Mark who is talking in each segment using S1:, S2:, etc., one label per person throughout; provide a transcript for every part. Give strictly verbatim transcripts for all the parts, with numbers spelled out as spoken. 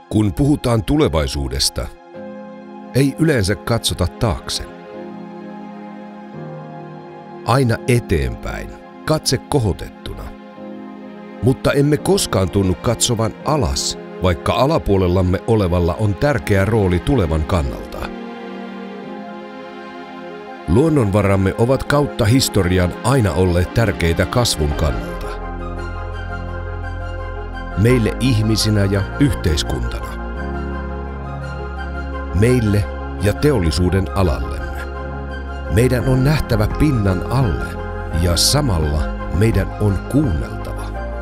S1: Kun puhutaan tulevaisuudesta, ei yleensä katsota taakse. Aina eteenpäin, katse kohotettuna. Mutta emme koskaan tunnu katsovan alas, vaikka alapuolellamme olevalla on tärkeä rooli tulevan kannalta. Luonnonvaramme ovat kautta historian aina olleet tärkeitä kasvun kannalta. Meille ihmisinä ja yhteiskuntana. Meille ja teollisuuden alallemme. Meidän on nähtävä pinnan alle ja samalla meidän on kuunneltava.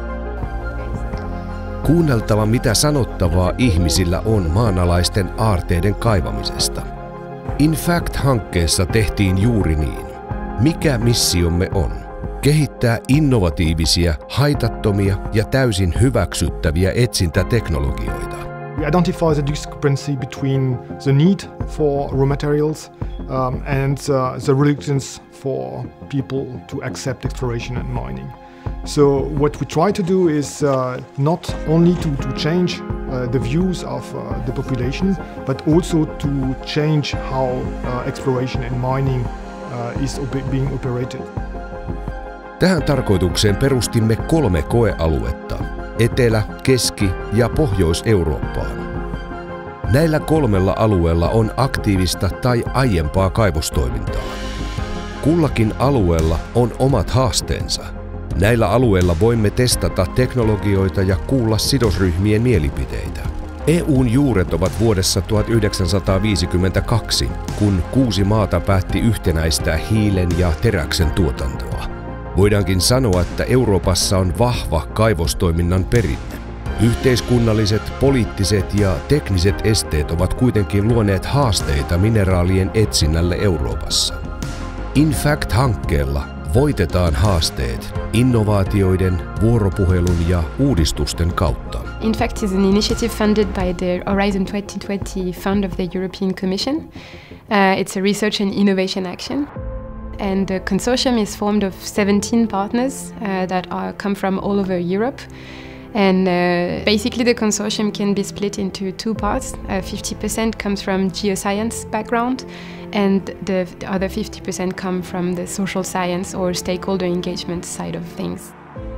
S1: Kuunneltava, mitä sanottavaa ihmisillä on maanalaisten aarteiden kaivamisesta. INFACT-hankkeessa tehtiin juuri niin. Mikä missiomme on? Kehittää innovatiivisia, haitattomia ja täysin hyväksyttäviä etsintäteknologioita.
S2: We identify the discrepancy between the need for raw materials um, and uh, the reluctance for people to accept exploration and mining. So what we try to do is uh, not only to, to change uh, the views of uh, the population, but also to change how uh, exploration and mining uh, is op- being operated.
S1: Tähän tarkoitukseen perustimme kolme koealuetta, Etelä-, Keski- ja Pohjois-Eurooppaan. Näillä kolmella alueella on aktiivista tai aiempaa kaivostoimintaa. Kullakin alueella on omat haasteensa. Näillä alueilla voimme testata teknologioita ja kuulla sidosryhmien mielipiteitä. E U:n juuret ovat vuodessa tuhatyhdeksänsataaviisikymmentäkaksi, kun kuusi maata päätti yhtenäistää hiilen ja teräksen tuotantoa. Voidaankin sanoa, että Euroopassa on vahva kaivostoiminnan perinne. Yhteiskunnalliset, poliittiset ja tekniset esteet ovat kuitenkin luoneet haasteita mineraalien etsinnälle Euroopassa. INFACT-hankkeella voitetaan haasteet innovaatioiden, vuoropuhelun ja uudistusten kautta.
S3: INFACT is an initiative funded by the Horizon twenty twenty Fund of the European Commission. Uh, it's a research and innovation action. And the consortium is formed of seventeen partners uh, that are come from all over Europe. And uh, basically the consortium can be split into two parts. Uh, fifty percent comes from geoscience background, and the, the other fifty percent come from the social science or stakeholder engagement side of things.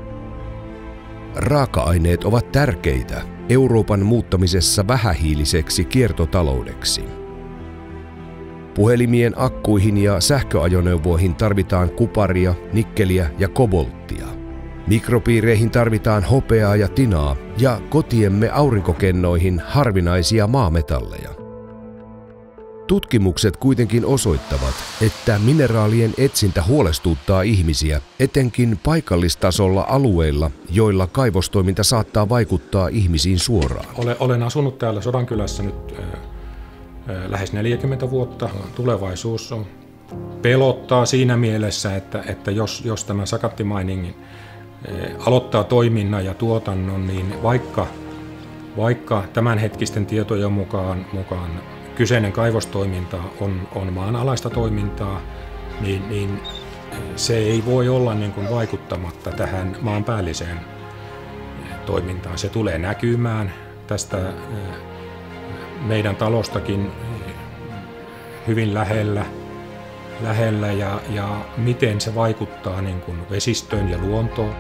S1: Raaka-aineet ovat tärkeitä Euroopan muuttamisessa vähähiiliseksi kiertotaloudeksi. Puhelimien akkuihin ja sähköajoneuvoihin tarvitaan kuparia, nikkeliä ja kobolttia. Mikropiireihin tarvitaan hopeaa ja tinaa ja kotiemme aurinkokennoihin harvinaisia maametalleja. Tutkimukset kuitenkin osoittavat, että mineraalien etsintä huolestuttaa ihmisiä, etenkin paikallistasolla alueilla, joilla kaivostoiminta saattaa vaikuttaa ihmisiin suoraan.
S4: Olen asunut täällä Sodankylässä nyt lähes neljäkymmentä vuotta. Tulevaisuus on pelottaa siinä mielessä, että, että jos, jos tämä sakattiminingin aloittaa toiminnan ja tuotannon, niin vaikka, vaikka tämänhetkisten tietojen mukaan, mukaan kyseinen kaivostoiminta on, on maanalaista toimintaa, niin, niin se ei voi olla niin kuin vaikuttamatta tähän maanpäälliseen toimintaan. Se tulee näkymään tästä meidän talostakin hyvin lähellä, lähellä ja, ja miten se vaikuttaa niin kuin vesistöön ja luontoon.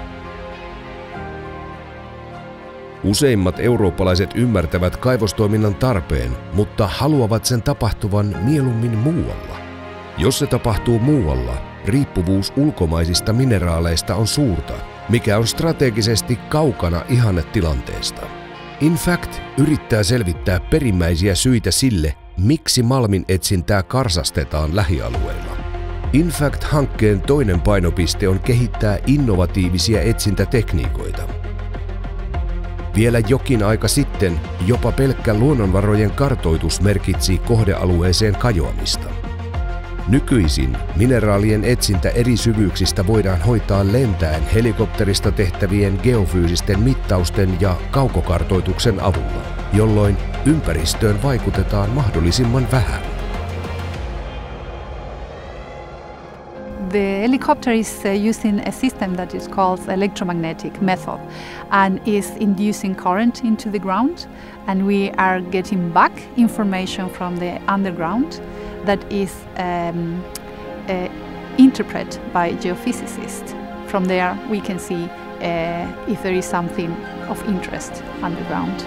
S1: Useimmat eurooppalaiset ymmärtävät kaivostoiminnan tarpeen, mutta haluavat sen tapahtuvan mieluummin muualla. Jos se tapahtuu muualla, riippuvuus ulkomaisista mineraaleista on suurta, mikä on strategisesti kaukana ihannetilanteesta. INFACT yrittää selvittää perimmäisiä syitä sille, miksi malminetsintää karsastetaan lähialueilla. INFACT-hankkeen toinen painopiste on kehittää innovatiivisia etsintätekniikoita. Vielä jokin aika sitten jopa pelkkä luonnonvarojen kartoitus merkitsi kohdealueeseen kajoamista. Nykyisin mineraalien etsintä eri syvyyksistä voidaan hoitaa lentäen helikopterista tehtävien geofyysisten mittausten ja kaukokartoituksen avulla, jolloin ympäristöön vaikutetaan mahdollisimman vähän.
S5: the helicopter is uh, using a system that is called electromagnetic method and is inducing current into the ground, and we are getting back information from the underground that is um, uh, interpreted by geophysicists. From there we can see uh, if there is something of interest underground.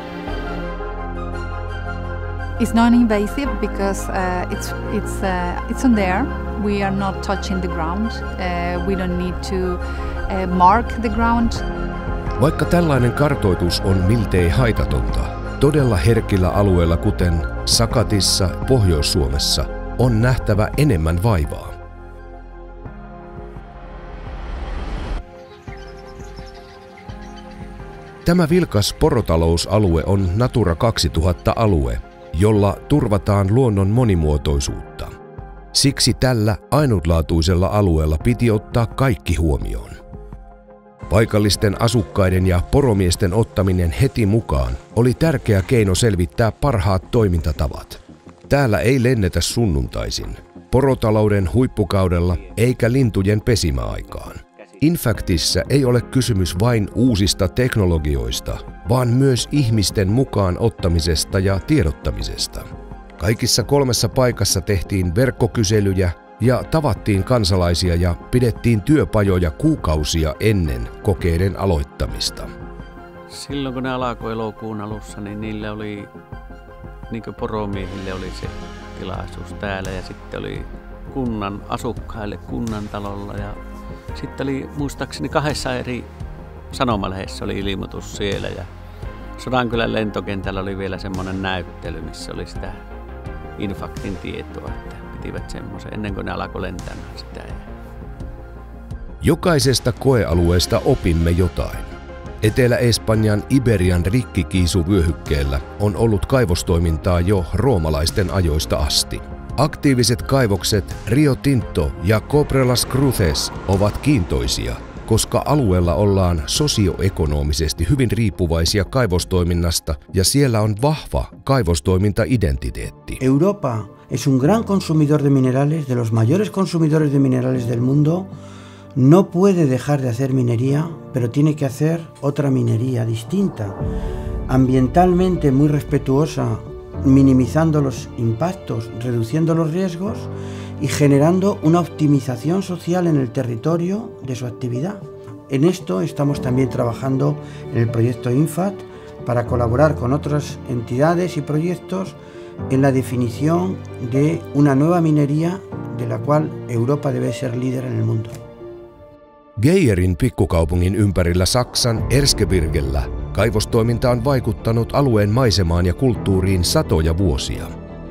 S5: It's non-invasive because uh, it's, it's, uh, it's on there. We are not touching the ground. Uh, we don't need to uh, mark the ground.
S1: Vaikka tällainen kartoitus on miltei haitatonta, todella herkillä alueilla kuten Sakatissa, Pohjois-Suomessa, on nähtävä enemmän vaivaa. Tämä vilkas porotalousalue on Natura kaksituhatta-alue, jolla turvataan luonnon monimuotoisuutta. Siksi tällä ainutlaatuisella alueella piti ottaa kaikki huomioon. Paikallisten asukkaiden ja poromiesten ottaminen heti mukaan oli tärkeä keino selvittää parhaat toimintatavat. Täällä ei lennetä sunnuntaisin, porotalouden huippukaudella eikä lintujen pesimäaikaan. INFACTissa ei ole kysymys vain uusista teknologioista, vaan myös ihmisten mukaan ottamisesta ja tiedottamisesta. Kaikissa kolmessa paikassa tehtiin verkkokyselyjä ja tavattiin kansalaisia ja pidettiin työpajoja kuukausia ennen kokeiden aloittamista.
S6: Silloin kun ne alkoi elokuun alussa, niin niille oli, niin kuin poromiehille oli se tilaisuus täällä ja sitten oli kunnan asukkaille kunnan talolla ja sitten oli muistaakseni kahdessa eri sanomalehdessä oli ilmoitus siellä ja Sodankylän lentokentällä oli vielä semmoinen näyttely, missä oli sitä INFACTin tietoa, että pitivät semmoisen ennen kuin ne alkoi lentämään sitä.
S1: Jokaisesta koealueesta opimme jotain. Etelä-Espanjan Iberian rikkikiisuvyöhykkeellä on ollut kaivostoimintaa jo roomalaisten ajoista asti. Aktiiviset kaivokset Rio Tinto ja Cobre Las Cruces ovat kiintoisia, koska alueella ollaan sosioekonomisesti hyvin riippuvaisia kaivostoiminnasta ja siellä on vahva kaivostoiminta-identiteetti.
S7: Europa es un gran consumidor de minerales, de los mayores consumidores de minerales del mundo. No puede dejar de hacer minería, pero tiene que hacer otra minería distinta, ambientalmente muy respetuosa, minimizando los impactos, reduciendo los riesgos y generando una optimización social en el territorio de su actividad. En esto estamos también trabajando en el proyecto INFACT para colaborar con otras entidades y proyectos en la definición de una nueva minería de la cual Europa debe ser líder en el mundo.
S1: Geijerin pikkukaupungin ympärillä Saksan Erzgebirgellä kaivostoiminta on vaikuttanut alueen maisemaan ja kulttuuriin satoja vuosia.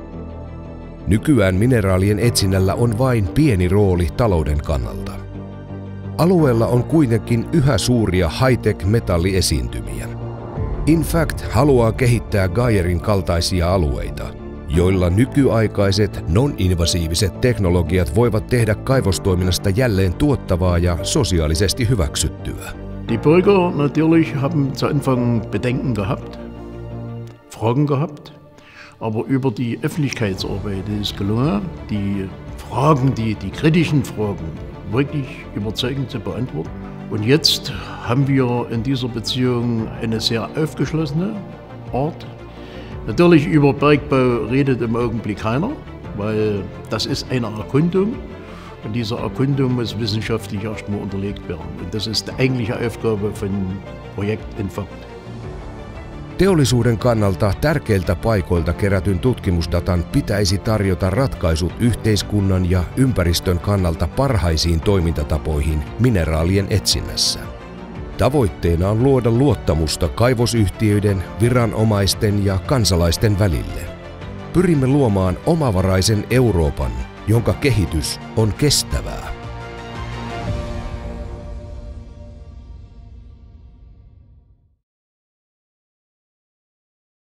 S1: Nykyään mineraalien etsinnällä on vain pieni rooli talouden kannalta. Alueella on kuitenkin yhä suuria high-tech-metalliesiintymiä. INFACT haluaa kehittää Geijerin kaltaisia alueita, joilla nykyaikaiset non-invasiiviset teknologiat voivat tehdä kaivostoiminnasta jälleen tuottavaa ja sosiaalisesti hyväksyttyä.
S8: Die Bürger natürlich haben zu Anfang Bedenken gehabt, Fragen gehabt, aber über die Öffentlichkeitsarbeit ist es gelungen, die Fragen, die, die kritischen Fragen wirklich überzeugend zu beantworten. Und jetzt haben wir in dieser Beziehung eine sehr aufgeschlossene Art. Natürlich über Bergbau redet im Augenblick keiner, weil das ist eine Erkundung. Und diese Erkundung muss wissenschaftlich erstmal unterlegt werden. Und das ist die eigentliche Aufgabe von Projekt INFACT.
S1: Teollisuuden kannalta tärkeiltä paikoilta kerätyn tutkimusdatan pitäisi tarjota ratkaisut yhteiskunnan ja ympäristön kannalta parhaisiin toimintatapoihin mineraalien etsinnässä. Tavoitteena on luoda luottamusta kaivosyhtiöiden, viranomaisten ja kansalaisten välille. Pyrimme luomaan omavaraisen Euroopan, jonka kehitys on kestävää.